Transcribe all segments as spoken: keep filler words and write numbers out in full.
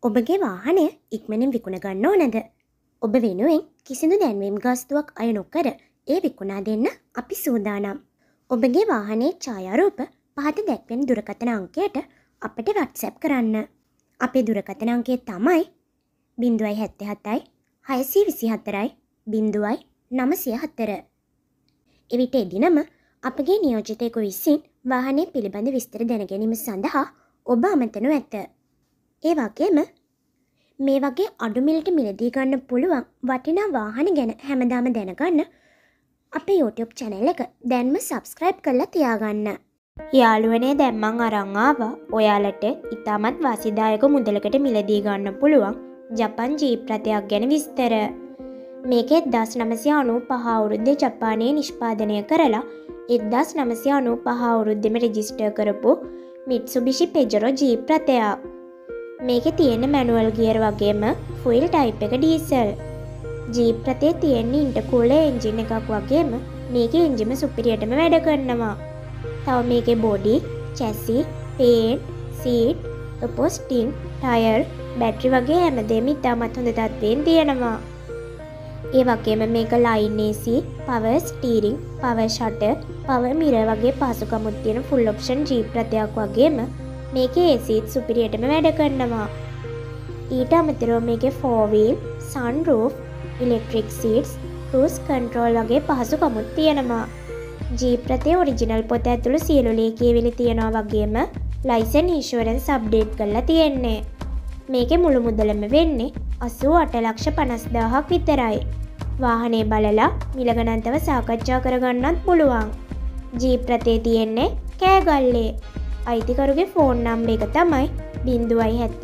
ඔබගේ වාහනය ඉක්මනින් විකුණ ගන්න ඕනද? ඔබ වෙනුවෙන් කිසිදු දැන්වීම් ගාස්තුවක් අය නොකර ඒ විකුණා දෙන්න අපි සූදානම්. ඔබගේ වාහනයේ ඡායාරූප පහත දැක්වෙන දුරකථන අංකයට අපට WhatsApp කරන්න. අපේ දුරකථන අංකය තමයි ज़ीरो सात सात छह दो चार ज़ीरो नौ ज़ीरो चार. එවිට එදිනම අපගේ නියෝජිතයෙකු විසින් වාහනය පිළිබඳ විස්තර දැන ගැනීම සඳහා ඔබ අමතනු ඇත. ඒ වගේම මේ වගේ අඩු මිලට මිලදී ගන්න පුළුවන් වටිනා වාහන ගැන හැමදාම දැනගන්න අපේ YouTube channel එක දැන්ම subscribe කරලා තියාගන්න. යාළුවනේ දැන් මං අරන් ආවා ඔයාලට ඉතාමත් වාසිදායක මුදලකට මිලදී ගන්න පුළුවන් ජපන් ජීප් රථයක් ගැන විස්තර. මේක එක්දාස් නවසිය අනූපහ අවුරුද්දේ ජපානයේ නිෂ්පාදනය කරලා එක්දාස් නවසිය අනූපහ අවුරුද්දේම රෙජිස්ටර් කරපු මිට්සුබිෂි පෙජරෝ ජීප් රථයක්. මේකේ තියෙන මැනුවල් ගියර් වගේම ෆුයිල් ටයිප් එක ඩීසල්. ජීප් රථයේ තියෙන ඉන්ටර්කූලර් එන්ජින් එකක් වගේම මේකේ එන්ජිම සුපිරියටම වැඩ කරනවා. තව මේකේ බොඩි, චැසි, පේන්ට්, සීට්, අපොස්ටින්, ටයර්, බැටරි වගේ හැමදේම ඉතාමත් හොඳ තත්ත්වයෙන් තියෙනවා. ඒ වගේම මේක line A C, power steering, power shutter, power mirror වගේ පහසුකමුත් තියෙන ෆුල් ඔප්ෂන් ජීප් රථයක් වගේම මේකේ A C සුපිරියටම වැඩ කරනවා. ඊට අමතරව මේකේ four wheel, sunroof, electric seats, cruise control වගේ පහසුකමුත් තියෙනවා. ජීප් රථයේ ඔරිජිනල් පොත ඇතුළු සියලු ලියකියවිලි තියෙනවා වගේම ලයිසන් ඉන්ෂුරන්ස් අප්ඩේට් කරලා තියෙන්නේ. මේකේ මුළු මුදලම වෙන්නේ අසූ අට ලක්ෂ පනස් දාහක් විතරයි. වාහනේ බලලා මිල ගණන්තව සාකච්ඡා කරගන්නත් පුළුවන්. ජීප් රථයේ තියෙන්නේ කෑගල්ලේ. අයිතිකරුගේ ෆෝන් නම්බර් එක තමයි ज़ीरो सात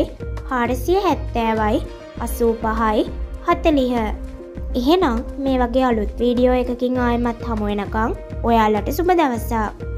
छह चार सात ज़ीरो अठासी चालीस. එහෙනම් මේ වගේ අලුත් වීඩියෝ එකකින් ආයෙමත් හමු වෙනකම් ඔයාලට සුබ දවසක්.